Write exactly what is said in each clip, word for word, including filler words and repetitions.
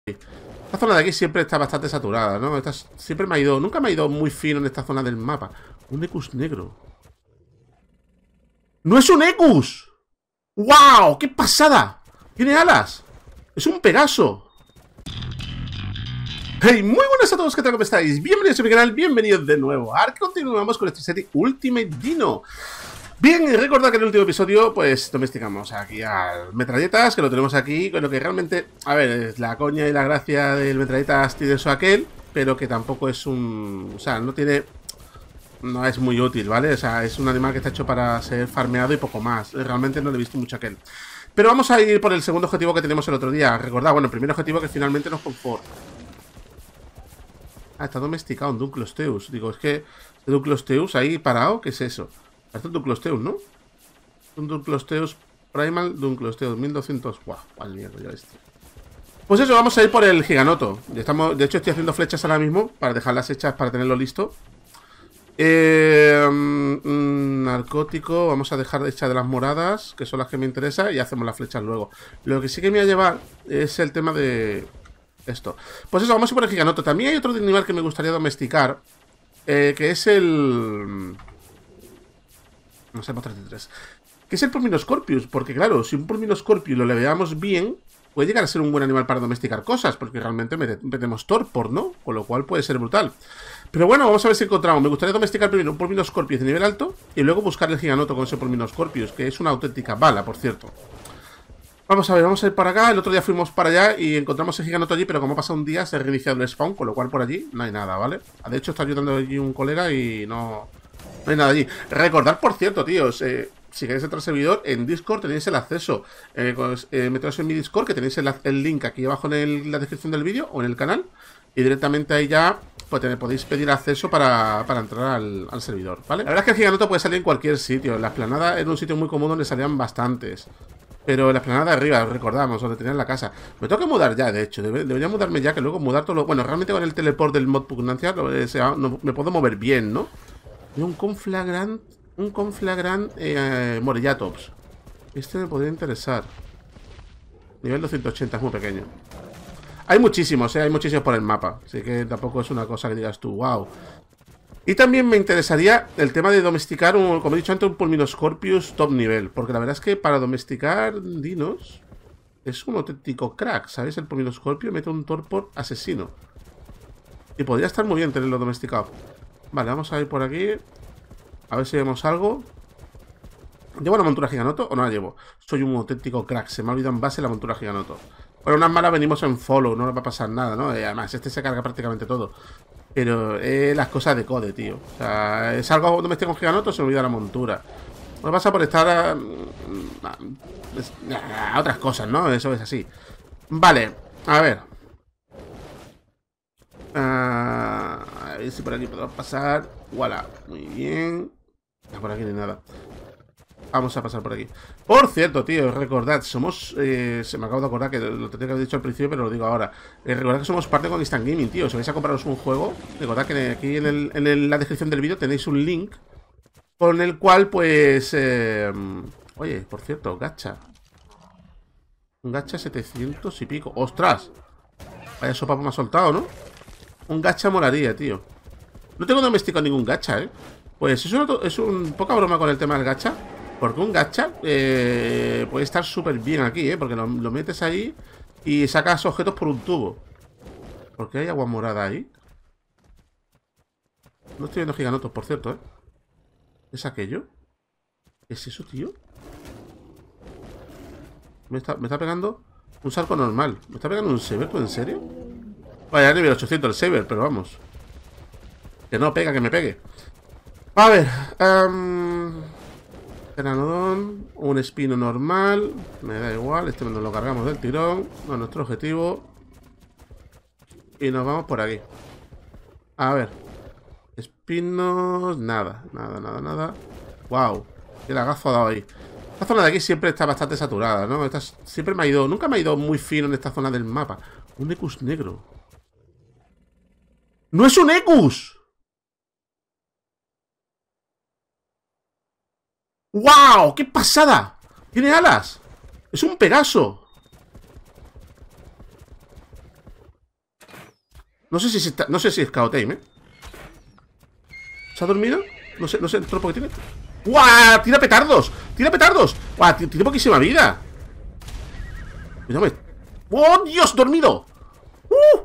Esta zona de aquí siempre está bastante saturada, ¿no? Esta siempre me ha ido... Nunca me ha ido muy fino en esta zona del mapa. Un Ecus negro. ¡No es un Ecus! ¡Wow! ¡Qué pasada! ¡Tiene alas! ¡Es un Pegaso! Hey, muy buenas a todos, ¿qué tal? ¿Cómo estáis? Bienvenidos a mi canal, bienvenidos de nuevo. Ahora que continuamos con esta serie Ultimate Dino. Bien, y recordad que en el último episodio, pues, domesticamos aquí al Metralletas, que lo tenemos aquí, con lo que realmente, a ver, es la coña y la gracia del Metralletas Tideso aquel, pero que tampoco es un... O sea, no tiene... No es muy útil, ¿vale? O sea, es un animal que está hecho para ser farmeado y poco más. Realmente no le he visto mucho aquel. Pero vamos a ir por el segundo objetivo que tenemos el otro día. Recordad, bueno, el primer objetivo que finalmente nos confort. Ah, está domesticado un Dunklosteus. Digo, es que Dunklosteus ahí parado, ¿qué es eso? Esto es un Dunklosteus, ¿no? Un Dunklosteus Primal Dunklosteus mil doscientos. Guau, cuál mierda ya este. Pues eso, vamos a ir por el Giganoto. Estamos, de hecho, estoy haciendo flechas ahora mismo para dejarlas hechas para tenerlo listo. Eh, mm, narcótico, vamos a dejar hechas de las moradas, que son las que me interesan, y hacemos las flechas luego. Lo que sí que me va a llevar es el tema de esto. Pues eso, vamos a ir por el Giganoto. También hay otro animal que me gustaría domesticar, eh, que es el... No sé, treinta y tres. Que es el Pulminoscorpius, porque claro, si un Pulminoscorpius lo le veamos bien, puede llegar a ser un buen animal para domesticar cosas, porque realmente metemos torpor, ¿no? Con lo cual puede ser brutal. Pero bueno, vamos a ver si encontramos. Me gustaría domesticar primero un Pulminoscorpius de nivel alto y luego buscar el Giganoto con ese Pulminoscorpius, que es una auténtica bala, por cierto. Vamos a ver, vamos a ir para acá. El otro día fuimos para allá y encontramos el Giganoto allí, pero como ha pasado un día se ha reiniciado el spawn, con lo cual por allí no hay nada, ¿vale? De hecho está ayudando allí un colega y no, no hay nada allí. Recordad, por cierto, tíos, eh, si queréis entrar al servidor, en Discord tenéis el acceso. Eh, pues, eh, meteros en mi Discord, que tenéis el, el link aquí abajo en el, la descripción del vídeo o en el canal. Y directamente ahí ya pues, podéis pedir acceso para, para entrar al, al servidor, ¿vale? La verdad es que el Giganoto puede salir en cualquier sitio. En la explanada era un sitio muy común donde salían bastantes. Pero en la explanada de arriba, recordamos, donde tenían la casa. Me tengo que mudar ya, de hecho. Debe, debería mudarme ya, que luego mudar todo lo... Bueno, realmente con el teleport del mod Pugnancia lo, eh, sea, no, me puedo mover bien, ¿no? Y un Conflagrant... Un Conflagrant eh, Morellatops. Este me podría interesar. Nivel doscientos ochenta, es muy pequeño. Hay muchísimos, ¿eh? Hay muchísimos por el mapa. Así que tampoco es una cosa que digas tú, wow. Y también me interesaría el tema de domesticar, un, como he dicho antes, un Pulminoscorpius top nivel. Porque la verdad es que para domesticar dinos es un auténtico crack, ¿sabes? El Pulminoscorpio mete un torpor asesino. Y podría estar muy bien tenerlo domesticado. Vale, vamos a ir por aquí. A ver si vemos algo. ¿Llevo la montura Giganoto o no la llevo? Soy un auténtico crack, se me ha olvidado en base la montura Giganoto. Bueno, unas malas venimos en follow, no nos va a pasar nada, ¿no? Y además, este se carga prácticamente todo. Pero eh, las cosas de code, tío. O sea, es algo donde me estoy con Giganoto, se me olvida la montura. No pasa por estar a, a, a otras cosas, ¿no? Eso es así. Vale, a ver. A ver si por aquí podemos pasar. Voilà, muy bien. Por aquí no hay nada. Vamos a pasar por aquí. Por cierto, tío, recordad, somos... Eh, se me acabo de acordar que lo tenía que haber dicho al principio, pero lo digo ahora. Eh, recordad que somos parte con Instant Gaming, tío. Si vais a compraros un juego, recordad que aquí en, el, en el, la descripción del vídeo tenéis un link con el cual, pues... Eh, oye, por cierto, gacha. Un gacha setecientos y pico. ¡Ostras! Vaya sopa me ha soltado, ¿no? Un gacha molaría, tío. No tengo domesticado ningún gacha, ¿eh? Pues es, una, es un poca broma con el tema del gacha. Porque un gacha eh, puede estar súper bien aquí, ¿eh? Porque lo, lo metes ahí y sacas objetos por un tubo. ¿Por qué hay agua morada ahí? No estoy viendo Giganotos, por cierto, ¿eh? ¿Es aquello? ¿Qué es eso, tío? Me está, me está pegando un Sarco normal. ¿Me está pegando un Saber, tú en serio? Vaya, nivel ochocientos el Saber, pero vamos. Que no pega, que me pegue. A ver, um... Pteranodon, un espino normal. Me da igual, este nos lo cargamos del tirón. No es nuestro objetivo. Y nos vamos por aquí. A ver. Espinos. Nada, nada, nada, nada. Wow, qué lagazo ha dado ahí. Esta zona de aquí siempre está bastante saturada, ¿no? Esta siempre me ha ido. Nunca me ha ido muy fino en esta zona del mapa. Un Ecus negro. ¡No es un Ecus! ¡Wow! ¡Qué pasada! ¡Tiene alas! ¡Es un Pegaso! No sé si está, no sé si es K O Time, ¿eh? ¿Se ha dormido? No sé, no sé el tropo que tiene. ¡Guau! ¡Tira petardos! ¡Tira petardos! ¡Guau! Tiene poquísima vida. Cuidado. ¡Oh, Dios! ¡Dormido! ¡Uh!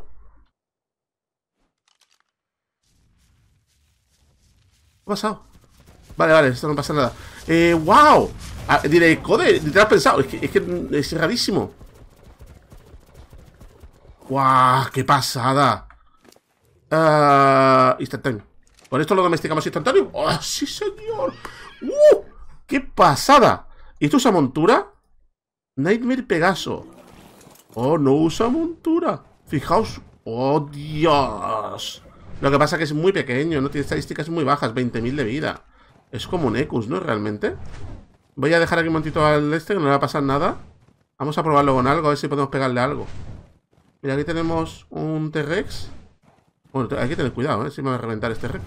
¿Qué ha pasado? Vale, vale, esto no pasa nada. Eh, wow. Ah, diré, joder, te has pensado. Es que, es que es rarísimo. Guau, qué pasada. Uh, instantáneo. ¿Con esto lo domesticamos instantáneo? ¡Oh, sí, señor! ¡Uh! ¡Qué pasada! ¿Y esto usa montura? Nightmare Pegaso. Oh, no usa montura. Fijaos. ¡Oh, Dios! Lo que pasa es que es muy pequeño, no tiene estadísticas muy bajas, veinte mil de vida. Es como un Ecus, ¿no? Realmente. Voy a dejar aquí un momentito al este, que no le va a pasar nada. Vamos a probarlo con algo, a ver si podemos pegarle algo. Mira, aquí tenemos un T-Rex. Bueno, hay que tener cuidado, ¿eh? Si me va a reventar este Rex.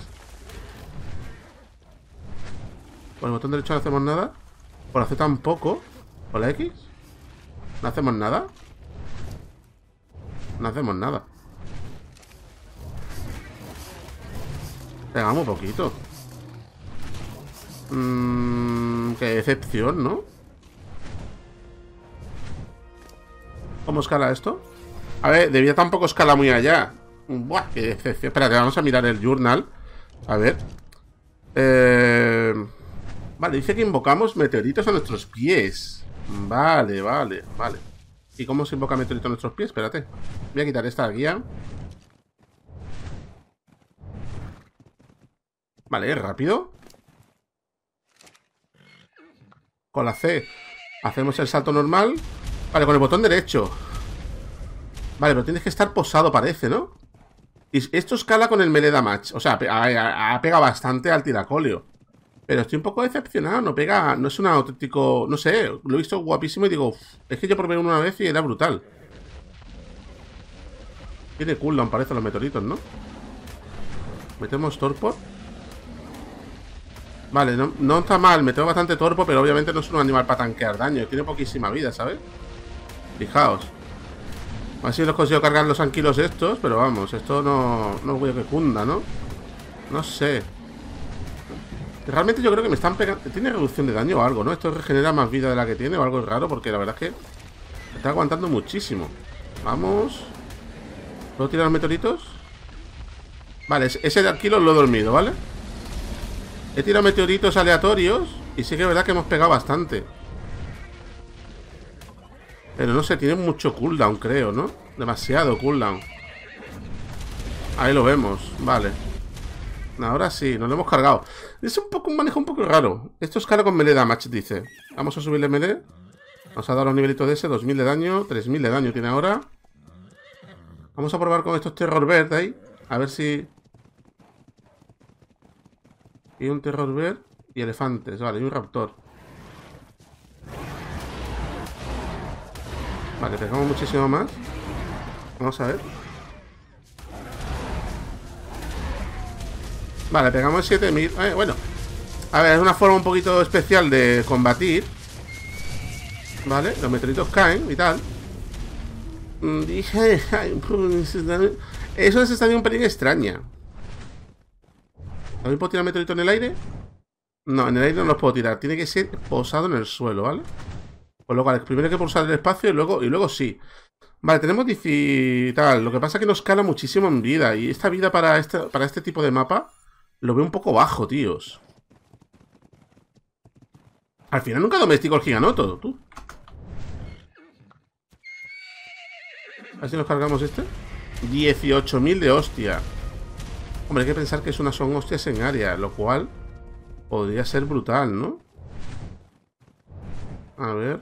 Con el botón derecho no hacemos nada. Por la Z tampoco. Por la X no hacemos nada. No hacemos nada. Pegamos un poquito. Mmm, qué decepción, ¿no? ¿Cómo escala esto? A ver, de vida tampoco escala muy allá. Buah, qué decepción. Espérate, vamos a mirar el journal. A ver. Eh... Vale, dice que invocamos meteoritos a nuestros pies. Vale, vale, vale. ¿Y cómo se invoca meteoritos a nuestros pies? Espérate. Voy a quitar esta guía. Vale, rápido. Con la C hacemos el salto normal. Vale, con el botón derecho. Vale, pero tienes que estar posado, parece, ¿no? Y esto escala con el melee damage. O sea, ha pegado bastante al tiracolio. Pero estoy un poco decepcionado. No pega, no es un auténtico... No sé, lo he visto guapísimo y digo... Uf, es que yo probé uno una vez y era brutal. Tiene cooldown, parece, los meteoritos, ¿no? Metemos torpor. Vale, no, no está mal. Metemos bastante torpo, pero obviamente no es un animal para tanquear daño. Tiene poquísima vida, ¿sabes? Fijaos. A ver si los consigo cargar los anquilos estos. Pero vamos, esto no, no voy a que cunda, ¿no? No sé. Realmente yo creo que me están pegando... Tiene reducción de daño o algo, ¿no? Esto regenera más vida de la que tiene o algo raro. Porque la verdad es que me está aguantando muchísimo. Vamos. ¿Puedo tirar los meteoritos? Vale, ese de anquilo lo he dormido, ¿vale? He tirado meteoritos aleatorios. Y sí que es verdad que hemos pegado bastante. Pero no sé, tiene mucho cooldown, creo, ¿no? Demasiado cooldown. Ahí lo vemos, vale. Ahora sí, nos lo hemos cargado. Es un poco un manejo un poco raro. Esto escala con melee damage, dice. Vamos a subirle melee. Nos ha dado los nivelitos de ese, dos mil de daño, tres mil de daño tiene ahora. Vamos a probar con estos Terror Bird ahí. A ver si... Y un Terror Bird y elefantes, vale, y un raptor. Vale, pegamos muchísimo más. Vamos a ver. Vale, pegamos siete mil. Eh, bueno, a ver, es una forma un poquito especial de combatir. Vale, los meteoritos caen y tal. Dije, eso es estadio un pelín extraña. ¿También puedo tirar meteorito en el aire? No, en el aire no los puedo tirar. Tiene que ser posado en el suelo, ¿vale? Pues lo cual, primero hay que pulsar el espacio y luego, y luego sí. Vale, tenemos dieci tal. Lo que pasa es que nos cala muchísimo en vida. Y esta vida para este, para este tipo de mapa lo veo un poco bajo, tíos. Al final nunca domestico el giganoto, tú. A ver si nos cargamos este. dieciocho mil de hostia. Hombre, hay que pensar que es una son hostias en área, lo cual podría ser brutal, ¿no? A ver.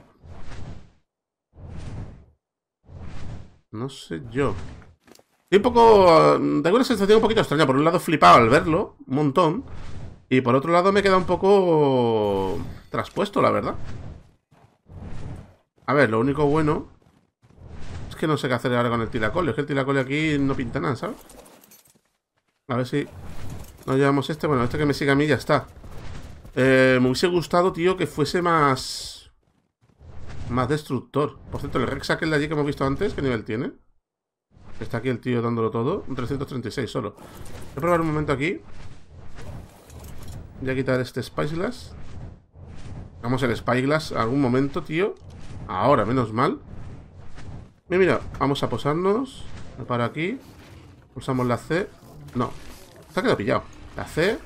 No sé yo. Estoy un poco... Tengo una sensación un poquito extraña. Por un lado flipado al verlo, un montón. Y por otro lado me queda un poco traspuesto, la verdad. A ver, lo único bueno es que no sé qué hacer ahora con el tiracolio. Es que el tiracolio aquí no pinta nada, ¿sabes? A ver si nos llevamos este. Bueno, este que me sigue a mí ya está. eh, Me hubiese gustado, tío, que fuese más... Más destructor. Por cierto, el Rex aquel de allí que hemos visto antes, ¿qué nivel tiene? Está aquí el tío dándolo todo. Un trescientos treinta y seis solo. Voy a probar un momento aquí. Voy a quitar este Spyglass. Vamos el Spyglass algún momento, tío. Ahora, menos mal. Mira, mira, vamos a posarnos. Me paro aquí. Pulsamos la C. No, se ha quedado pillado. La C.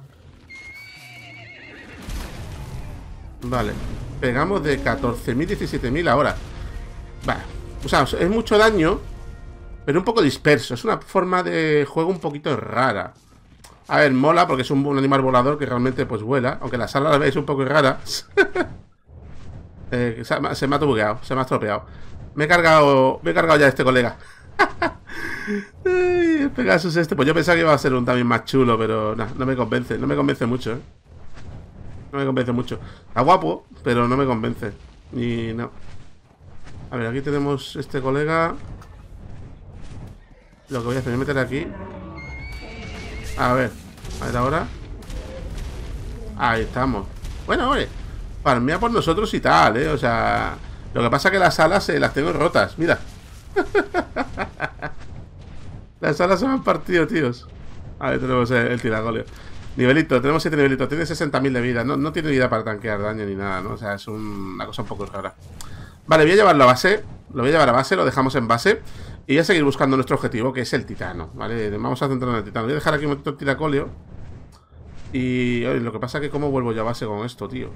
Vale. Pegamos de catorce mil, diecisiete mil ahora. Vale. O sea, es mucho daño, pero un poco disperso. Es una forma de juego un poquito rara. A ver, mola porque es un, un animal volador que realmente pues vuela. Aunque la sala la veis un poco rara. eh, se, se me ha bugueado, se me ha estropeado. Me he cargado, me he cargado ya a este colega. Ay, el Pegasus este. Pues yo pensaba que iba a ser un también más chulo, pero nah, no me convence. No me convence mucho, ¿eh? No me convence mucho. Está guapo, pero no me convence. Y no. A ver, aquí tenemos este colega. Lo que voy a hacer es meter aquí. A ver, a ver ahora. Ahí estamos. Bueno, oye, farmea por nosotros y tal, ¿eh? O sea, lo que pasa es que las alas se las tengo rotas. Mira. Las alas se me han partido, tíos. A ver, tenemos el, el tiragolio. Nivelito, tenemos siete nivelitos. Tiene sesenta mil de vida. No, no tiene vida para tanquear daño ni nada, ¿no? O sea, es un, una cosa un poco rara. Vale, voy a llevarlo a base. Lo voy a llevar a base, lo dejamos en base. Y voy a seguir buscando nuestro objetivo, que es el titano, ¿vale? Vamos a centrarnos en el titano. Voy a dejar aquí un montón de tiracolio. Y oye, lo que pasa es que cómo vuelvo ya a base con esto, tío.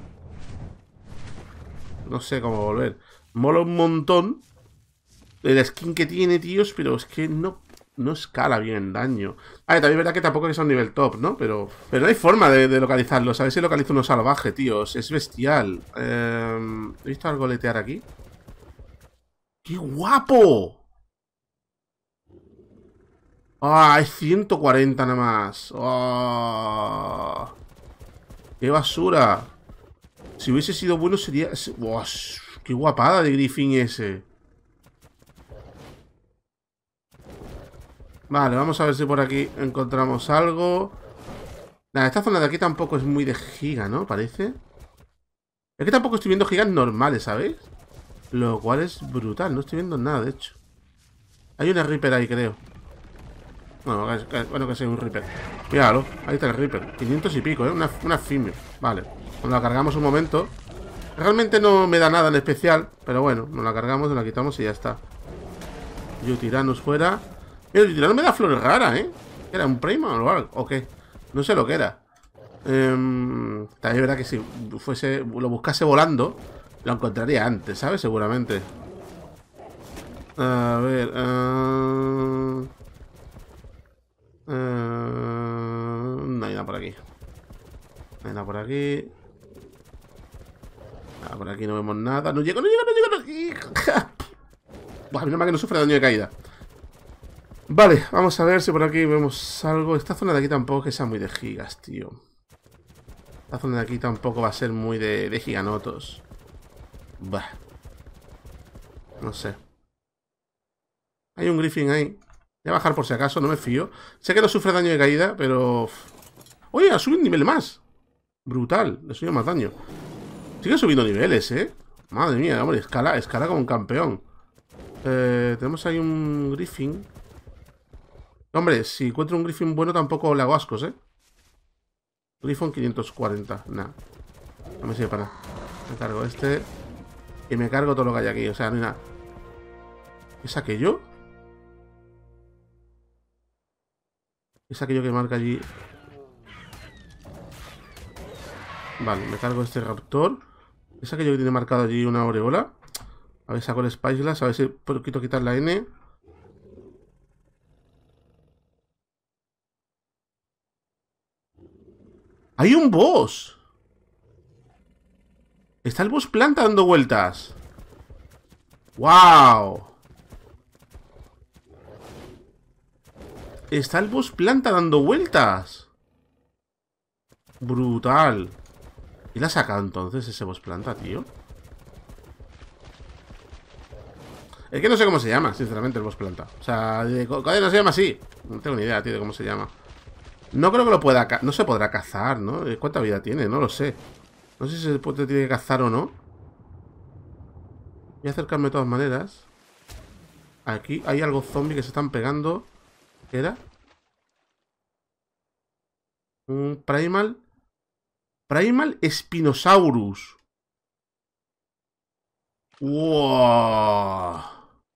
No sé cómo volver. Mola un montón el skin que tiene, tíos, pero es que no, no escala bien en daño. Ah, y también es verdad que tampoco es un nivel top, ¿no? Pero, pero no hay forma de, de localizarlo. A ver si localizo uno salvaje, tíos. Es bestial. Eh, ¿He visto algo letear aquí? ¡Qué guapo! ¡Ah! Es ciento cuarenta nada más. ¡Oh! ¡Qué basura! Si hubiese sido bueno sería... ¡Oh! ¡Qué guapada de Griffin ese! Vale, vamos a ver si por aquí encontramos algo. Nada, esta zona de aquí tampoco es muy de giga, ¿no? Parece. Es que tampoco estoy viendo gigas normales, ¿sabéis? Lo cual es brutal, no estoy viendo nada, de hecho. Hay una Reaper ahí, creo. Bueno, que, bueno, que sea un Reaper. Míralo, ahí está el Reaper. quinientos y pico, ¿eh? Una, una female. Vale, nos la cargamos un momento. Realmente no me da nada en especial, pero bueno, nos la cargamos, nos la quitamos y ya está. Yutiranos fuera. Mira, el Yutirano me da flores raras, ¿eh? ¿Era un Primal o algo? ¿O qué? No sé lo que era. Eh, también es verdad que si fuese, lo buscase volando, lo encontraría antes, ¿sabes? Seguramente. A ver... Uh... Uh... No hay nada por aquí. No hay nada por aquí. Nada, por aquí no vemos nada. No llego, no llego, no llego, no llego. Buah, menos mal que no sufre daño de caída. Vale, vamos a ver si por aquí vemos algo. Esta zona de aquí tampoco que sea muy de gigas, tío. Esta zona de aquí tampoco va a ser muy de, de giganotos. Bah. No sé. Hay un Griffin ahí. Voy a bajar por si acaso, no me fío. Sé que no sufre daño de caída, pero... Oye, ha subido un nivel más. Brutal, le subido más daño. Sigue subiendo niveles, ¿eh? Madre mía, hombre, escala, escala como un campeón. Eh, tenemos ahí un Griffin. Hombre, si encuentro un Griffin bueno tampoco le hago ascos, ¿eh? Griffin quinientos cuarenta, nah. No me sirve para nada. Me cargo este. Y me cargo todo lo que hay aquí, o sea, no hay nada. ¿Es aquello? ¿Es aquello que marca allí? Vale, me cargo este raptor. ¿Es aquello que tiene marcado allí una aureola? A ver, saco el Spyglass, a ver si puedo quitar la N. ¡Hay un boss! Está el boss planta dando vueltas. ¡Wow! Está el boss planta dando vueltas. Brutal. ¿Y la ha sacado entonces ese boss planta, tío? Es que no sé cómo se llama, sinceramente, el boss planta. O sea, ¿cómo no se llama así? No tengo ni idea, tío, de cómo se llama. No creo que lo pueda... No se podrá cazar, ¿no? ¿Cuánta vida tiene? No lo sé. No sé si se puede, tiene que cazar o no. Voy a acercarme de todas maneras. Aquí hay algo zombie que se están pegando. ¿Qué era? Un Primal. Primal Spinosaurus. ¡Wow!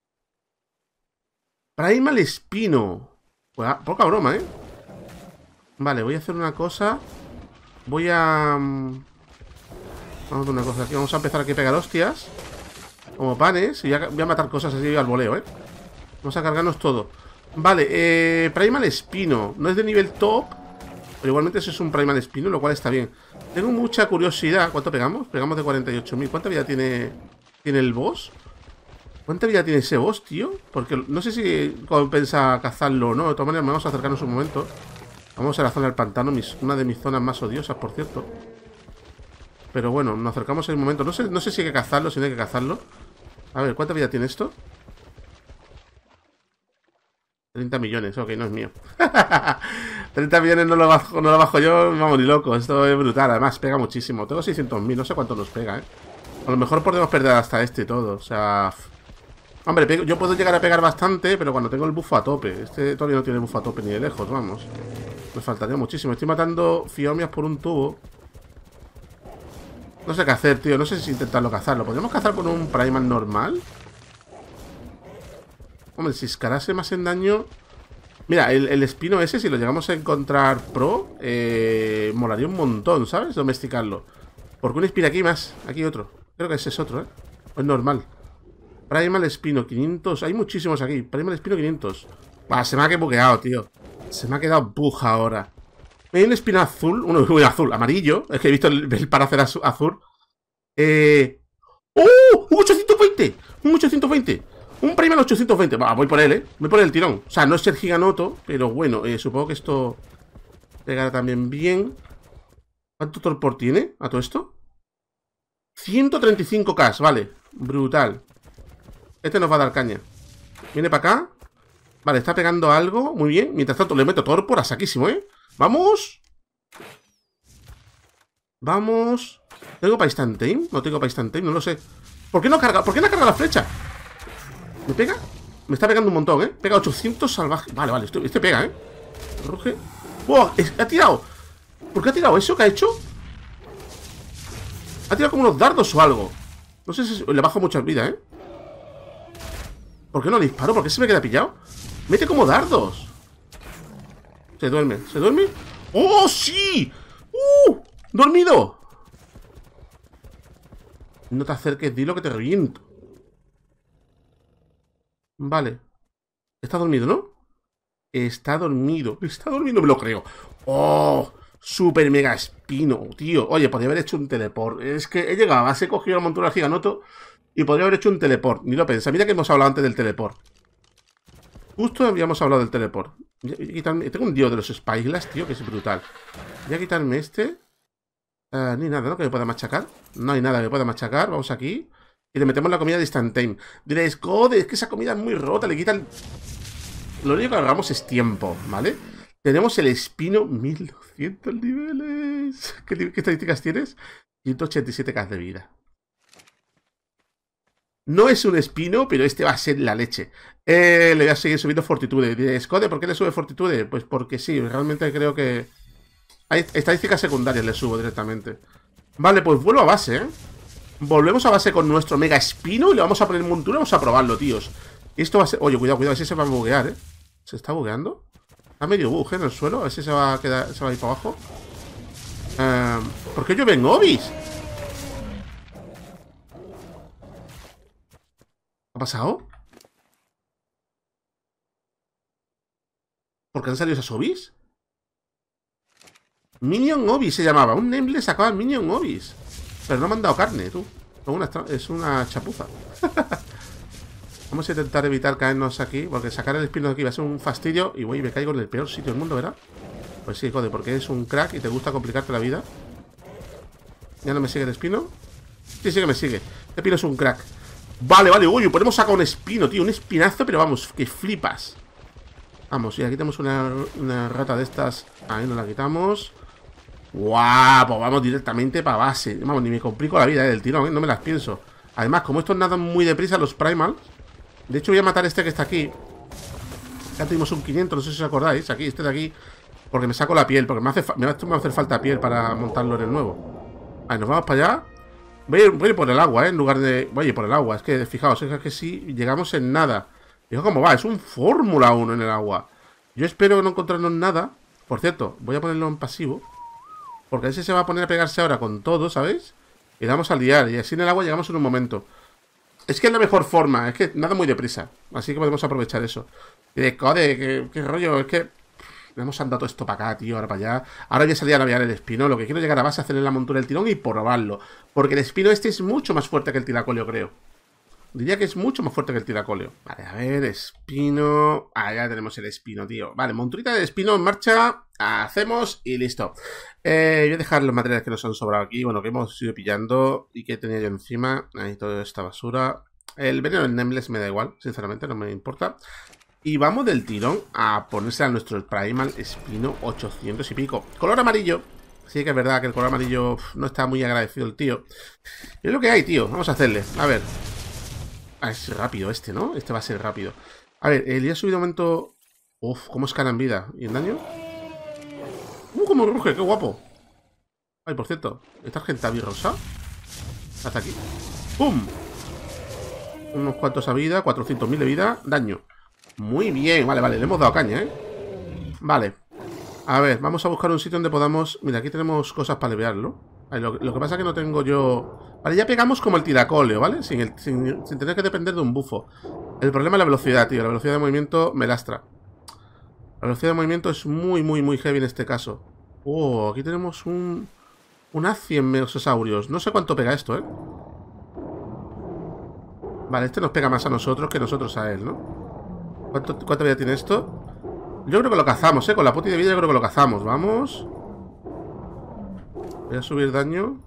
Primal Spino. Pues, poca broma, ¿eh? Vale, voy a hacer una cosa. Voy a... Vamos a hacer una cosa aquí. Vamos a empezar aquí a pegar hostias. Como panes. Y voy a matar cosas así al voleo, ¿eh? Vamos a cargarnos todo. Vale, eh, Primal Spino. No es de nivel top, pero igualmente eso es un Primal Spino, lo cual está bien. Tengo mucha curiosidad. ¿Cuánto pegamos? Pegamos de cuarenta y ocho mil. ¿Cuánta vida tiene, tiene el boss? ¿Cuánta vida tiene ese boss, tío? Porque no sé si compensa cazarlo o no. De todas maneras, vamos a acercarnos un momento. Vamos a la zona del pantano, mis, una de mis zonas más odiosas, por cierto. Pero bueno, nos acercamos en un momento. No sé, no sé si hay que cazarlo, si no hay que cazarlo. A ver, ¿cuánta vida tiene esto? treinta millones, ok, no es mío. treinta millones no lo, bajo, no lo bajo yo, vamos, ni loco. Esto es brutal, además pega muchísimo. Tengo seiscientos mil, no sé cuánto nos pega, ¿eh? A lo mejor podemos perder hasta este y todo, o sea... Hombre, yo puedo llegar a pegar bastante, pero cuando tengo el buffo a tope. Este todavía no tiene buffo a tope ni de lejos, vamos. Me faltaría muchísimo. Estoy matando fiomias por un tubo. No sé qué hacer, tío. No sé si intentarlo cazarlo. ¿Podríamos cazar con un Primal normal? Hombre, si escalase más en daño... Mira, el, el espino ese, si lo llegamos a encontrar pro, eh, molaría un montón, ¿sabes? Domesticarlo. Porque un espino aquí más. Aquí otro. Creo que ese es otro, ¿eh? O es normal. Primal Espino, quinientos. Hay muchísimos aquí. Primal Espino, quinientos. Bah, se me ha bugueado, tío. Se me ha quedado buja ahora. Hay un espino azul. Uno, uy, azul, amarillo. Es que he visto el, el paracer azul. Eh... ¡Oh! ¡Un ochocientos veinte! ¡Un ochocientos veinte! Un Primal ochocientos veinte. Bah, voy por él, ¿eh? Voy por el tirón. O sea, no es el giganoto, pero bueno, eh, supongo que esto pegará también bien. ¿Cuánto torpor tiene a todo esto? ciento treinta y cinco K, vale. Brutal. Este nos va a dar caña. Viene para acá. Vale, está pegando algo. Muy bien. Mientras tanto le meto torpor a saquísimo, ¿eh? ¡Vamos! Vamos. ¿Tengo para instant time? No tengo para instant time, no lo sé. ¿Por qué no carga? ¿Por qué no carga la flecha? ¿Me pega? Me está pegando un montón, ¿eh? Pega ochocientos salvajes. Vale, vale, este, este pega, ¿eh? Ruge. ¡Wow! ¡Ha tirado! ¿Por qué ha tirado eso? ¿Qué ha hecho? Ha tirado como unos dardos o algo. No sé si le bajo mucha vida, ¿eh? ¿Por qué no le disparo? ¿Por qué se me queda pillado? Mete como dardos. Se duerme. ¿Se duerme? ¡Oh, sí! ¡Uh! ¡Dormido! No te acerques, dilo que te reviento. Vale. Está dormido, ¿no? Está dormido. Está dormido, me lo creo. ¡Oh! Super mega espino, tío. Oye, podría haber hecho un teleport. Es que he llegado a base, he cogido la montura giganoto y podría haber hecho un teleport. Ni lo pensé. Mira que hemos hablado antes del teleport. Justo habíamos hablado del teleport. Tengo un dios de los Spyglass, tío, que es brutal. Voy a quitarme este. Uh, ni nada, ¿no? Que me pueda machacar. No hay nada que me pueda machacar. Vamos aquí. Y le metemos la comida de instant time. Diréis, joder, es que esa comida es muy rota. Le quitan... Lo único que hagamos es tiempo, ¿vale? Tenemos el espino. mil doscientos niveles. ¿Qué, qué estadísticas tienes? ciento ochenta y siete K de vida. No es un espino, pero este va a ser la leche. Eh, le voy a seguir subiendo fortitude. Diréis, Code, ¿por qué le sube fortitude? Pues porque sí, realmente creo que... Hay estadísticas secundarias, le subo directamente. Vale, pues vuelvo a base, ¿eh? Volvemos a base con nuestro mega espino y le vamos a poner montura. Vamos a probarlo, tíos. Esto va a ser... Oye, cuidado, cuidado, a ver si se va a buguear, ¿eh? ¿Se está bugueando? Está medio bug, ¿eh? En el suelo. A ver si se va a quedar... Se va a ir para abajo. Eh, ¿Por qué llueven obis? ¿Ha pasado? ¿Por qué han salido esas obis? Minion Obis se llamaba. Un name le sacaba Minion Obis. Pero no me han dado carne, tú. Es una, es una chapuza. Vamos a intentar evitar caernos aquí, porque sacar el espino de aquí va a ser un fastidio. Y voy, me caigo en el peor sitio del mundo, ¿verdad? Pues sí, joder, porque es un crack y te gusta complicarte la vida. ¿Ya no me sigue el espino? Sí, sí que me sigue. Este espino es un crack. Vale, vale, uy, podemos sacar un espino, tío. Un espinazo, pero vamos, que flipas. Vamos, y aquí tenemos una, una rata de estas. Ahí nos la quitamos. ¡Guau! Pues vamos directamente para base. Vamos, ni me complico la vida, ¿eh? Del tirón, ¿eh? No me las pienso. Además, como estos nadan muy deprisa los Primals, De hecho voy a matar a este que está aquí. Ya tuvimos un quinientos, no sé si os acordáis. Aquí, este de aquí. Porque me saco la piel, porque me hace, me va a hacer falta piel para montarlo en el nuevo. Vale, nos vamos para allá. Voy a, ir, voy a ir por el agua, ¿eh? En lugar de... Voy a ir por el agua. Es que, fijaos, es que si llegamos en nada. Fijaos cómo va, es un Fórmula uno en el agua. Yo espero no encontrarnos nada. Por cierto, voy a ponerlo en pasivo. Porque ese se va a poner a pegarse ahora con todo, ¿sabéis? Y vamos a liar. Y así en el agua llegamos en un momento. Es que es la mejor forma. Es que nada muy deprisa. Así que podemos aprovechar eso. Y de code, ¿qué, qué rollo? Es que... hemos andado todo esto para acá, tío, ahora para allá. Ahora voy a salir a navegar el espino. Lo que quiero llegar a base a hacer en la montura el tirón y probarlo. Porque el espino este es mucho más fuerte que el tiracoleo, creo. Diría que es mucho más fuerte que el tiracoleo. Vale, a ver, espino. Ah, ya tenemos el espino, tío. Vale, monturita del espino en marcha. Hacemos y listo. Eh, voy a dejar los materiales que nos han sobrado aquí. Bueno, que hemos ido pillando y que tenía yo encima. Ahí toda esta basura. El veneno del Nameless me da igual, sinceramente, no me importa. Y vamos del tirón a ponerse a nuestro Primal Espino ochocientos y pico. Color amarillo. Sí que es verdad que el color amarillo uf, no está muy agradecido el tío. Es lo que hay, tío. Vamos a hacerle. A ver. Ah, es rápido este, ¿no? Este va a ser rápido. A ver, el día ha subido aumento... Uf, cómo escala en vida. ¿Y en daño? ¡Uh, cómo ruge! ¡Qué guapo! Ay, por cierto. ¿Esta gente rosa? Hasta aquí. ¡Pum! Unos cuantos a vida. cuatrocientos mil de vida. Daño. Muy bien, vale, vale, le hemos dado caña, ¿eh? Vale. A ver, vamos a buscar un sitio donde podamos... Mira, aquí tenemos cosas para aliviarlo. Vale, lo, lo que pasa es que no tengo yo... Vale, ya pegamos como el tiracoleo, ¿vale? Sin, el, sin, sin tener que depender de un bufo. El problema es la velocidad, tío. La velocidad de movimiento me lastra. La velocidad de movimiento es muy, muy, muy heavy en este caso. Oh, aquí tenemos un... Un cien meososaurios. No sé cuánto pega esto, ¿eh? Vale, este nos pega más a nosotros que nosotros a él, ¿no? ¿Cuánto, ¿Cuánta vida tiene esto? Yo creo que lo cazamos, ¿eh? Con la poti de vida yo creo que lo cazamos. Vamos. Voy a subir daño.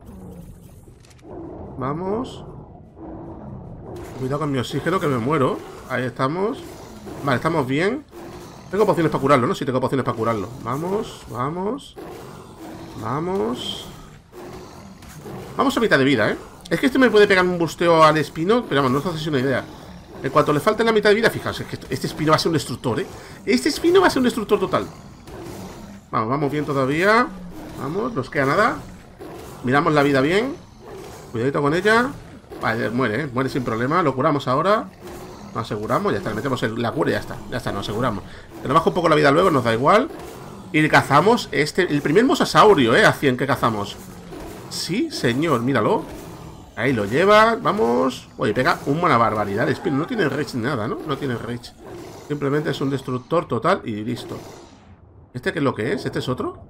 Vamos. Cuidado con mi oxígeno, que me muero. Ahí estamos. Vale, estamos bien. Tengo pociones para curarlo, ¿no? Sí, tengo pociones para curarlo. Vamos, vamos. Vamos. Vamos a mitad de vida, ¿eh? Es que este me puede pegar un busteo al espino, pero vamos, no os hacéis una idea. En cuanto le falte la mitad de vida, fijaos, es que este espino va a ser un destructor, ¿eh? Este espino va a ser un destructor total. Vamos, vamos bien todavía. Vamos, nos queda nada. Miramos la vida bien. Cuidadito con ella. Vale, muere, ¿eh? Muere sin problema. Lo curamos ahora. Nos aseguramos, ya está, le metemos el, la cura y ya está. Ya está, nos aseguramos. Que nos baja un poco la vida luego, nos da igual. Y le cazamos este, el primer mosasaurio, ¿eh? A cien que cazamos. Sí, señor, míralo. Ahí lo lleva, vamos. Oye, pega una barbaridad el espino. No tiene rage ni nada, ¿no? No tiene rage. Simplemente es un destructor total y listo. ¿Este qué es lo que es? ¿Este es otro?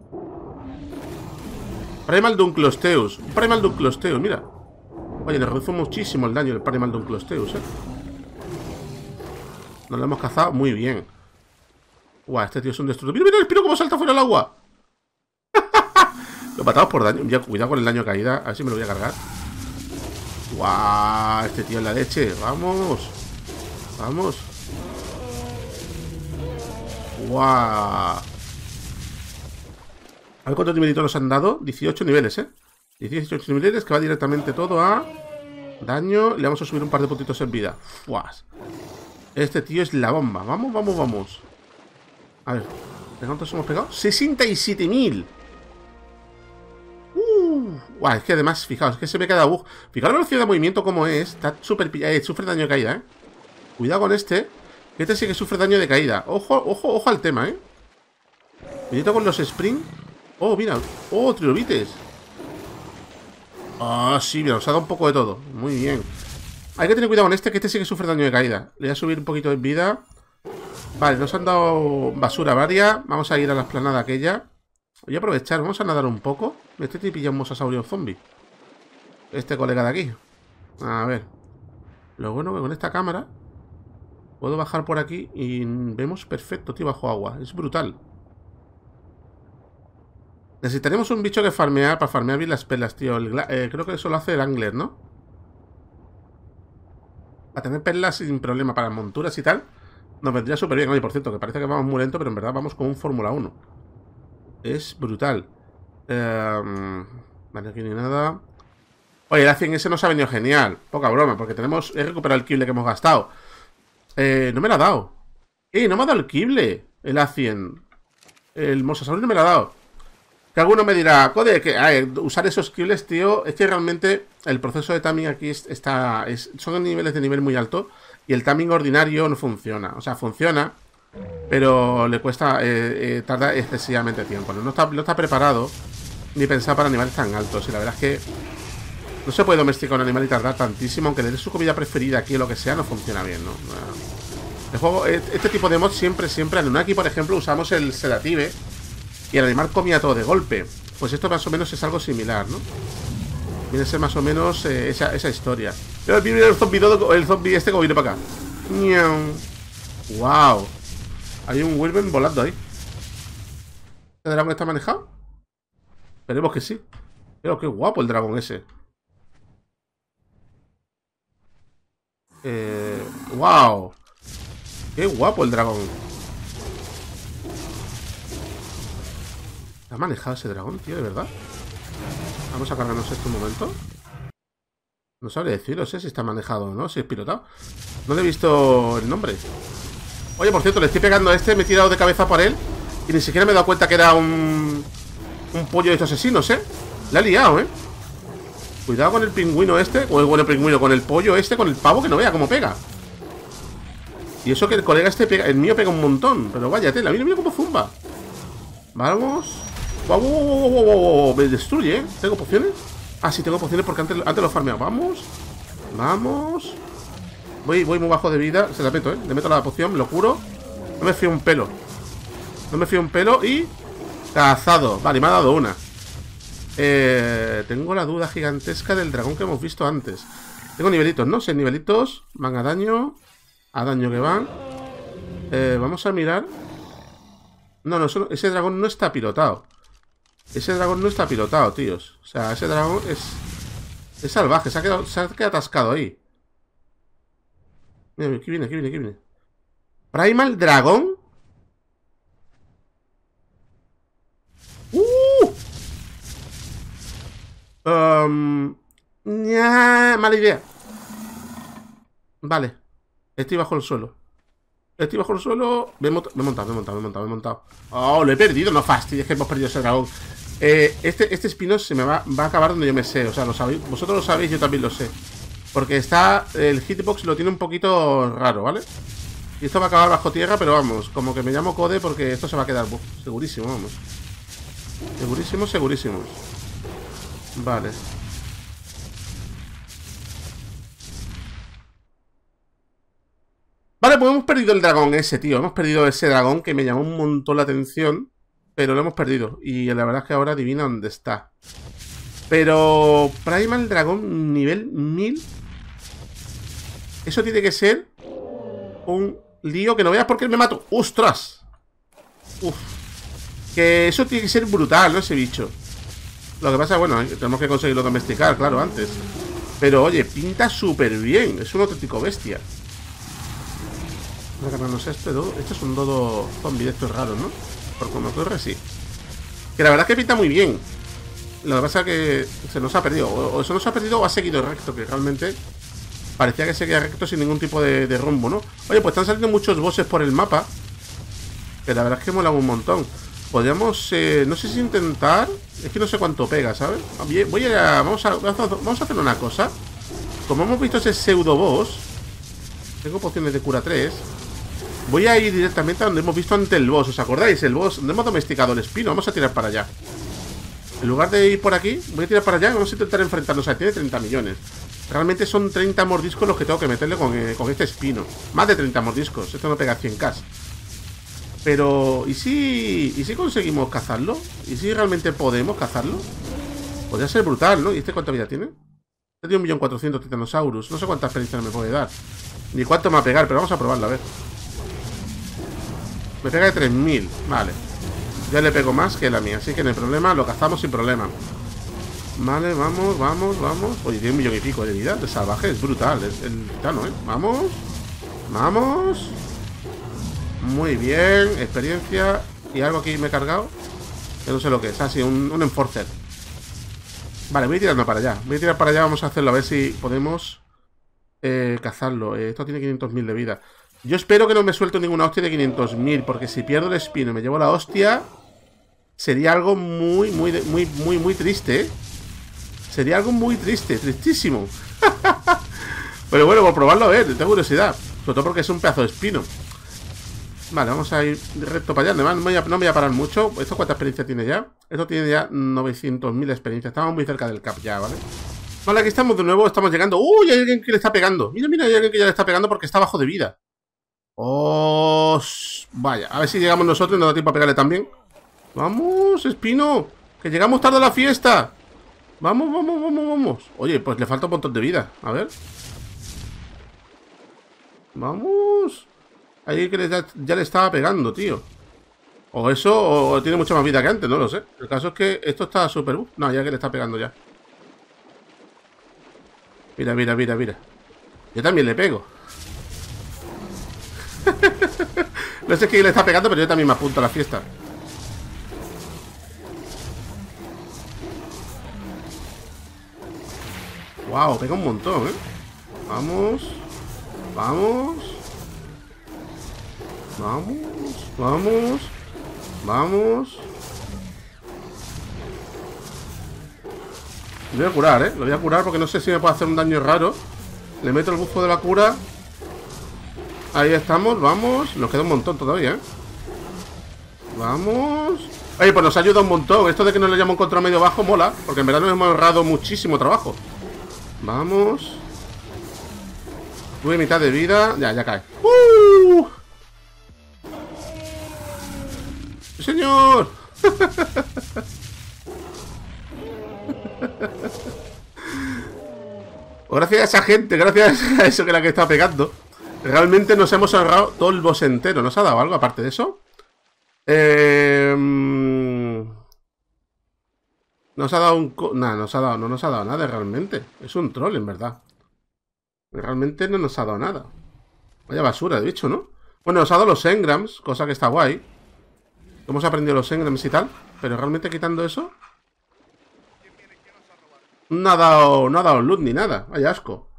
Primal Dunklosteus. Primal Dunklosteus, mira. Oye, le reduce muchísimo el daño el Primal Dunklosteus, ¿eh? Nos lo hemos cazado muy bien. Guau, este tío es un destructor. ¡Mira, mira el espino cómo salta fuera del agua! Lo matamos por daño. Ya, cuidado con el daño caída. A ver si me lo voy a cargar. ¡Guau! Este tío es la leche. ¡Vamos! ¡Vamos! ¡Guau! A ver cuántos nivelitos nos han dado. dieciocho niveles, ¿eh? dieciocho niveles que va directamente todo a daño. Le vamos a subir un par de puntitos en vida. ¡Fuas! Este tío es la bomba. Vamos, vamos, vamos. A ver. ¿De cuántos hemos pegado? ¡sesenta y siete mil! Uh, Guau, es que además, fijaos, es que se me queda bug. Fijaos la velocidad de movimiento como es. Está súper... Eh, sufre daño de caída, ¿eh? Cuidado con este. Que este sí que sufre daño de caída. Ojo, ojo, ojo al tema, ¿eh? Cuidado con los sprint. Oh, mira. Oh, trilobites. Ah, oh, sí, mira, nos ha dado un poco de todo. Muy bien. Hay que tener cuidado con este, que este sí que sufre daño de caída. Le voy a subir un poquito de vida. Vale, nos han dado basura varia. Vamos a ir a la esplanada aquella. Voy a aprovechar, vamos a nadar un poco. Este te pilla un mosasaurio zombie. Este colega de aquí. A ver. Lo bueno que con esta cámara puedo bajar por aquí y vemos perfecto, tío, bajo agua. Es brutal. Necesitaremos un bicho que farmear para farmear bien las perlas, tío. El, eh, creo que eso lo hace el angler, ¿no? Para tener perlas sin problema para monturas y tal. Nos vendría súper bien. Oye, por cierto, que parece que vamos muy lento, pero en verdad vamos con un Fórmula uno. Es brutal. Eh, vale, aquí ni nada. Oye, el A cien ese nos ha venido genial. Poca broma, porque tenemos... He recuperado el kill que hemos gastado. Eh, no me la ha dado. Eh, no me ha dado el Kible. El A cien. El Mosasaurus no me la ha dado. Que alguno me dirá, Code, que a ver, usar esos Kibles, tío, es que realmente el proceso de timing aquí está... Es, son niveles de nivel muy alto. Y el timing ordinario no funciona. O sea, funciona, pero le cuesta... Eh, eh, tarda excesivamente tiempo. No está, no está preparado ni pensado para animales tan altos. Y la verdad es que no se puede domesticar un animal y tardar tantísimo. Aunque le dé su comida preferida aquí o lo que sea, no funciona bien, ¿no? El juego, este tipo de mods siempre, siempre... En aquí, por ejemplo, usamos el sedative y el animal comía todo de golpe. Pues esto más o menos es algo similar, ¿no? Viene a ser más o menos eh, esa, esa historia. Pero viene el zombie, el zombie este como viene para acá. Wow. Hay un Wilben volando ahí. ¿El dragón está manejado? Esperemos que sí. Pero qué guapo el dragón ese. Eh, wow. Qué guapo el dragón. ¿Ha manejado ese dragón, tío? ¿De verdad? Vamos a cargarnos esto un momento. No sabré decir, no sé si está manejado o no, si es pilotado. No le he visto el nombre. Oye, por cierto, le estoy pegando a este, me he tirado de cabeza por él y ni siquiera me he dado cuenta que era un... Un pollo de estos asesinos, ¿eh? Le ha liado, ¿eh? Cuidado con el pingüino este. O el bueno pingüino, con el pollo este, con el pavo, que no vea cómo pega. Y eso que el colega este pega, el mío pega un montón. Pero vaya tela, mira, mira cómo zumba. Vamos. Wow, wow, wow, wow, wow, wow. Me destruye, ¿eh? ¿Tengo pociones? Ah, sí, tengo pociones porque antes, antes lo he farmeado. Vamos. Vamos. Voy, voy muy bajo de vida. Se la meto, ¿eh? Le meto la poción, me lo juro. No me fío un pelo. No me fío un pelo y... Cazado. Vale, me ha dado una. Eh, tengo la duda gigantesca del dragón que hemos visto antes. Tengo nivelitos, ¿no? seis nivelitos. Van a daño. A daño que van. Eh, vamos a mirar. No, no, eso, ese dragón no está pilotado. Ese dragón no está pilotado, tíos. O sea, ese dragón es... Es salvaje, se ha quedado, se ha quedado atascado ahí. Mira, aquí viene, aquí viene, aquí viene. Primal Dragón. ¡Uh! Um, ya, mala idea. Vale. Estoy bajo el suelo. Estoy bajo el suelo. Me he, montado, me he montado, me he montado, me he montado, me he montado. Oh, lo he perdido, no fastidies, que hemos perdido ese dragón. Eh, este, este espino se me va, va a acabar donde yo me sé. O sea, lo sabéis, vosotros lo sabéis, yo también lo sé. Porque está, el hitbox lo tiene un poquito raro, ¿vale? Y esto va a acabar bajo tierra, pero vamos, como que me llamo Code porque esto se va a quedar uf, segurísimo, vamos. Segurísimo, segurísimo. Vale. Vale, pues hemos perdido el dragón ese, tío. Hemos perdido ese dragón que me llamó un montón la atención. Pero lo hemos perdido. Y la verdad es que ahora adivina dónde está. Pero Primal Dragón nivel mil. Eso tiene que ser un lío que no veas porque me mato. ¡Ostras! Uf. Que eso tiene que ser brutal, ¿no? Ese bicho. Lo que pasa, bueno, tenemos que conseguirlo domesticar, claro, antes. Pero, oye, pinta súper bien. Es un auténtico bestia. Vamos a ganarnos este dodo. Este es un dodo zombie de estos raros, ¿no? Por como corre, sí. Que la verdad es que pinta muy bien. Lo que pasa es que se nos ha perdido. O se nos ha perdido o ha seguido recto, que realmente parecía que seguía recto sin ningún tipo de, de rumbo, ¿no? Oye, pues están saliendo muchos bosses por el mapa. Que la verdad es que mola un montón. Podríamos, eh, no sé si intentar. Es que no sé cuánto pega, ¿sabes? Voy a, vamos a, vamos a hacer una cosa. Como hemos visto ese pseudo boss. Tengo pociones de cura tres. Voy a ir directamente a donde hemos visto ante el boss. ¿Os acordáis? El boss donde hemos domesticado el espino. Vamos a tirar para allá. En lugar de ir por aquí, voy a tirar para allá y vamos a intentar enfrentarnos. O sea, tiene treinta millones. Realmente son treinta mordiscos los que tengo que meterle con, eh, con este espino. Más de treinta mordiscos. Esto no pega cien k. Pero, ¿y si, ¿y si conseguimos cazarlo? ¿Y si realmente podemos cazarlo? Podría ser brutal, ¿no? ¿Y este cuánta vida tiene? Este tiene un millón cuatrocientos titanosaurus. No sé cuánta experiencia me puede dar. Ni cuánto me va a pegar, pero vamos a probarlo, a ver. Me pega de tres mil, vale. Ya le pego más que la mía, así que no hay problema, lo cazamos sin problema. Vale, vamos, vamos, vamos. Oye, tiene un millón y pico de vida, de salvaje, es brutal, es el titano, ¿eh? Vamos, vamos. Muy bien, experiencia. Y algo aquí me he cargado, que no sé lo que es, así, ah, un, un enforcer. Vale, voy tirando para allá. Voy a tirar para allá, vamos a hacerlo, a ver si podemos eh, cazarlo. eh, Esto tiene quinientos mil de vida. Yo espero que no me suelte ninguna hostia de quinientos mil, porque si pierdo el espino y me llevo la hostia, sería algo muy, muy, muy, muy, muy triste, ¿eh? Sería algo muy triste, tristísimo. Pero bueno, por probarlo a ver, tengo curiosidad. Sobre todo porque es un pedazo de espino. Vale, vamos a ir recto para allá. Además, no me voy a, no me voy a parar mucho. ¿Esto cuánta experiencia tiene ya? Esto tiene ya novecientos mil experiencias. Estamos muy cerca del cap ya, ¿vale? Vale, aquí estamos de nuevo, estamos llegando. ¡Uy! Hay alguien que le está pegando. Mira, mira, hay alguien que ya le está pegando porque está bajo de vida. ¡Oh! Vaya, a ver si llegamos nosotros y nos da tiempo a pegarle también. ¡Vamos, Espino! ¡Que llegamos tarde a la fiesta! ¡Vamos, vamos, vamos, vamos! Oye, pues le falta un montón de vida. A ver. ¡Vamos! Ahí que le da, ya le estaba pegando, tío. O eso, o tiene mucha más vida que antes, no lo sé. El caso es que esto está súper... Uh, no, ya que le está pegando ya. Mira, mira, mira, mira. Yo también le pego. No sé quién le está pegando, pero yo también me apunto a la fiesta. Wow, pega un montón, ¿eh? Vamos. Vamos. Vamos. Vamos. Vamos. Lo voy a curar, ¿eh? Lo voy a curar porque no sé si me puede hacer un daño raro. Le meto el bufo de la cura. Ahí estamos, vamos. Nos queda un montón todavía, ¿eh? Vamos. Oye, pues nos ayuda un montón. Esto de que nos le hayamos encontrado medio bajo mola. Porque en verdad nos hemos ahorrado muchísimo trabajo. Vamos. Tuve mitad de vida. Ya, ya cae. ¡Uh! ¡Sí, señor! Gracias a esa gente, gracias a eso que la que está pegando, realmente nos hemos ahorrado todo el boss entero. ¿Nos ha dado algo aparte de eso? Eh... Nos ha dado un... Nada, nos ha dado... no nos ha dado nada realmente. Es un troll, en verdad. Realmente no nos ha dado nada. Vaya basura, de bicho, ¿no? Bueno, nos ha dado los engrams, cosa que está guay. Hemos aprendido los engrams y tal. Pero realmente quitando eso... No ha dado, no ha dado loot ni nada. Vaya asco.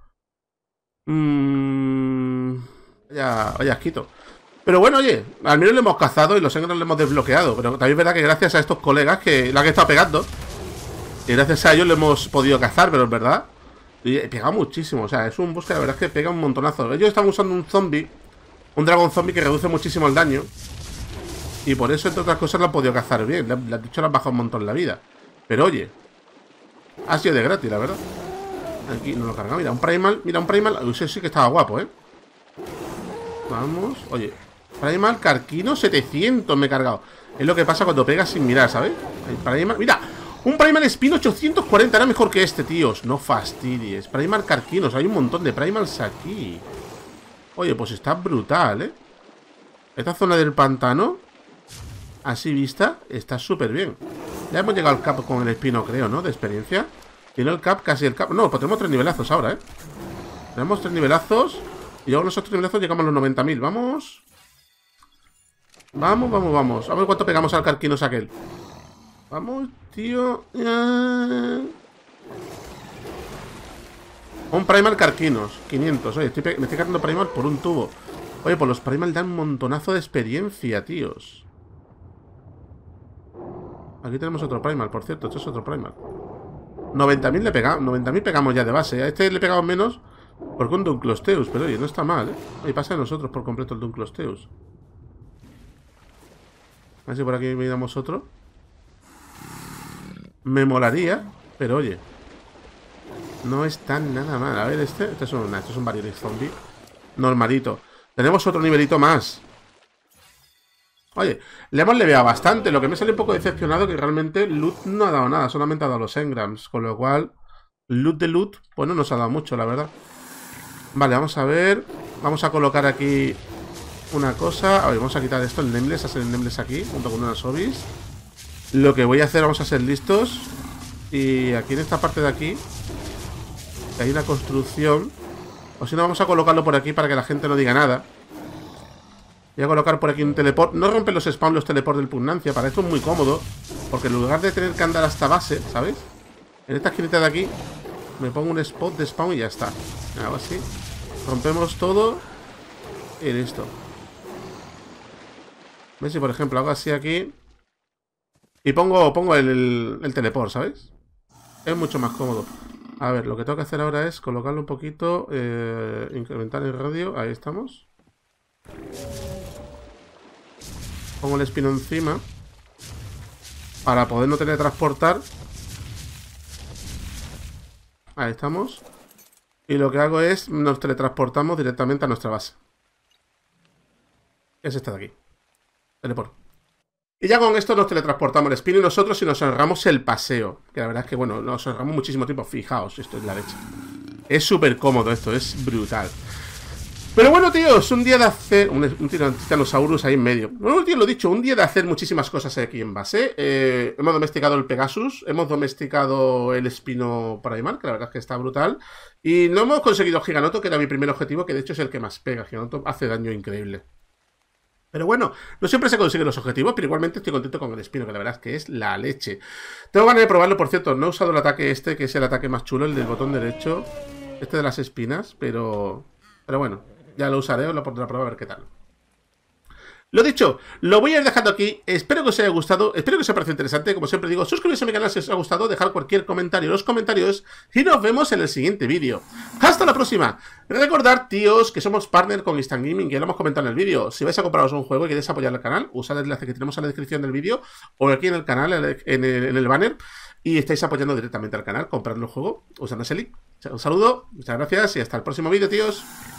Mmm... Vaya, vaya asquito. Pero bueno, oye, al menos lo hemos cazado y los engrams lo hemos desbloqueado. Pero también es verdad que gracias a estos colegas que la que está pegando, y gracias a ellos lo hemos podido cazar, pero es verdad. Y pega muchísimo, o sea, es un boss que la verdad es que pega un montonazo. Ellos están usando un zombie, un dragón zombie que reduce muchísimo el daño. Y por eso, entre otras cosas, lo han podido cazar bien. Le, le han dicho, le han bajado un montón la vida. Pero oye, ha sido de gratis, la verdad. Aquí no lo carga, mira, un primal, mira, un primal. Uy, ese sí que estaba guapo, eh. Vamos, oye, primal Carquino setecientos me he cargado. Es lo que pasa cuando pegas sin mirar, ¿sabes? El primal, mira, un primal Espino ochocientos cuarenta, era mejor que este, tíos. No fastidies. Primal Carquinos, hay un montón de primals aquí. Oye, pues está brutal, ¿eh? Esta zona del pantano, así vista, está súper bien. Ya hemos llegado al cap con el Espino, creo, ¿no? De experiencia. Tiene el cap, casi el cap. No, pues tenemos tres nivelazos ahora, ¿eh? Tenemos tres nivelazos. Y luego los otros nivelazos llegamos a los noventa mil. Vamos. Vamos, vamos, vamos. A ver cuánto pegamos al Carquinos aquel. Vamos, tío. Un primal Carquinos. quinientos. Oye, estoy me estoy cargando primal por un tubo. Oye, pues los primal dan un montonazo de experiencia, tíos. Aquí tenemos otro primal, por cierto. Esto es otro primal. noventa mil le pegamos. noventa mil pegamos ya de base. A este le pegamos menos porque un Dunklosteus. Pero oye, no está mal, ¿eh? Oye, pasa de nosotros por completo el Dunklosteus. A ver si por aquí miramos otro. Me molaría, pero oye, no está nada mal. A ver, este, este es un, este es un barril zombie normalito. Tenemos otro nivelito más. Oye, le hemos leveado bastante. Lo que me sale un poco decepcionado que realmente loot no ha dado nada. Solamente ha dado los engrams. Con lo cual, loot de loot, pues no nos ha dado mucho, la verdad. Vale, vamos a ver. Vamos a colocar aquí una cosa. A ver, vamos a quitar esto, el Nameless, hacer el Nameless aquí, junto con unas obis. Lo que voy a hacer, vamos a ser listos. Y aquí en esta parte de aquí hay una construcción. O si no, vamos a colocarlo por aquí para que la gente no diga nada. Voy a colocar por aquí un teleport. No rompen los spawns los teleport del Pugnacia. Para esto es muy cómodo, porque en lugar de tener que andar hasta base, ¿sabes? En esta esquinita de aquí me pongo un spot de spawn y ya está. Algo así. Rompemos todo. y listo. ¿Ves? Si por ejemplo hago así aquí y pongo, pongo el, el, el teleport, ¿sabes? Es mucho más cómodo. A ver, lo que tengo que hacer ahora es colocarlo un poquito, eh, incrementar el radio. Ahí estamos. Pongo el espino encima para poder no teletransportar. Ahí estamos. Y lo que hago es, nos teletransportamos directamente a nuestra base. Es esta de aquí. Teleport. Y ya con esto nos teletransportamos el espino y nosotros y nos ahorramos el paseo. Que la verdad es que, bueno, nos ahorramos muchísimo tiempo. Fijaos, esto es la leche. Es súper cómodo esto, es brutal. Pero bueno, tíos, un día de hacer... Un, un Titanosaurus ahí en medio. Bueno, tío, lo dicho, un día de hacer muchísimas cosas aquí en base. Eh, hemos domesticado el Pegasus, hemos domesticado el Espino Primal, que la verdad es que está brutal. Y no hemos conseguido Giganoto, que era mi primer objetivo, que de hecho es el que más pega. Giganoto hace daño increíble. Pero bueno, no siempre se consiguen los objetivos, pero igualmente estoy contento con el espino, que la verdad es que es la leche. Tengo ganas de probarlo, por cierto, no he usado el ataque este, que es el ataque más chulo, el del botón derecho. Este de las espinas, pero... Pero bueno, ya lo usaré, os lo pondré a prueba a ver qué tal. Lo dicho, lo voy a ir dejando aquí. Espero que os haya gustado, espero que os haya parecido interesante. Como siempre digo, suscribiros a mi canal si os ha gustado, dejar cualquier comentario en los comentarios y nos vemos en el siguiente vídeo. ¡Hasta la próxima! Recordad, tíos, que somos partner con Instant Gaming, que ya lo hemos comentado en el vídeo. Si vais a compraros un juego y queréis apoyar el canal, usad el enlace que tenemos en la descripción del vídeo o aquí en el canal, en el, en el, en el banner, y estáis apoyando directamente al canal, comprando el juego, usando ese link. Un saludo, muchas gracias y hasta el próximo vídeo, tíos.